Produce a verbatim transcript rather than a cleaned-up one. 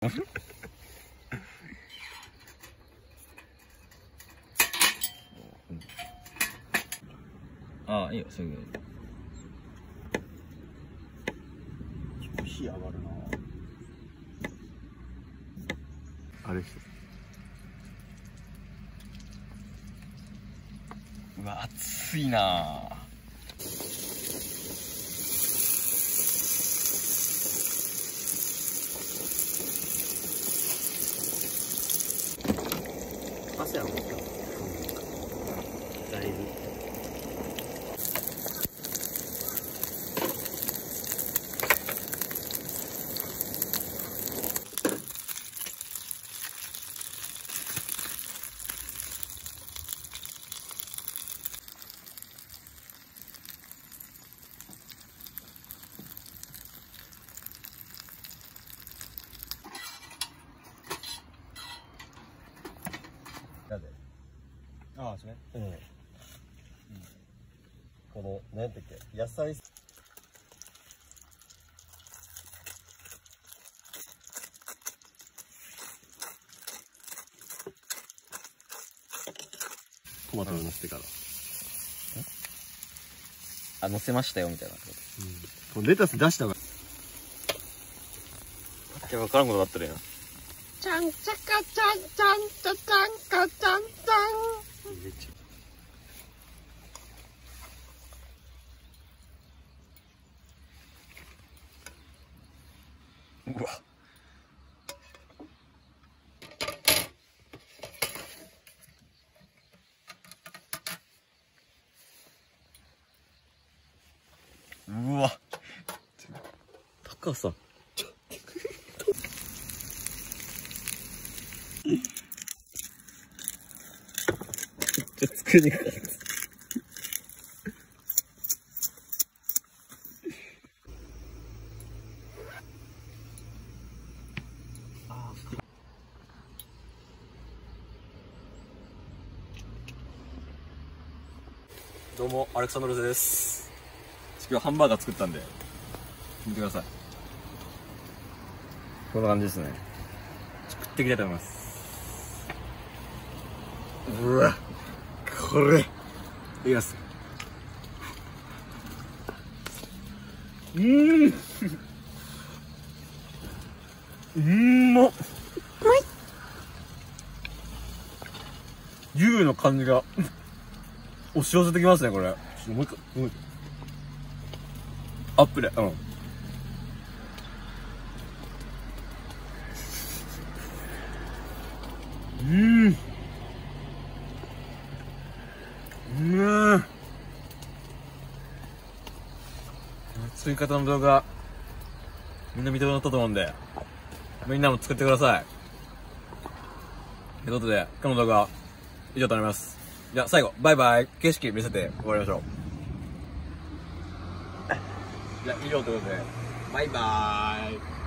ああ、いいよ、すぐ。 火上がるな。あれっす。 うわ、熱いなぁ。 汗はもうだいぶ。ああ、それ。うん。うん、この、何やったっけ、野菜。トマトを乗せてから。 あ、乗せましたよ、みたいな。うん。 このレタス出した方が。 いや、わからんことになってるやん。 ちゃんちゃかちゃんちゃんちゃちゃんかちゃんちゃん。 うわ。うわ。 高さ。 ちょっと作りにくかった。 どうも、アレクサンドルゼです。 今日ハンバーガー作ったんで見てください。こんな感じですね。作っていきたいと思います。 うわ、これいきます。うーんうんまっ。牛の感じが押し寄せてきますね、これ。ちょっともう一回、もう一回。アップで、うん。うん。うーん。作り方の動画、みんな見てもらったと思うんで、みんなも作ってください。ということで、今日の動画は以上となります。じゃあ最後、バイバイ。景色見せて終わりましょう。じゃあ以上ということで、バイバーイ。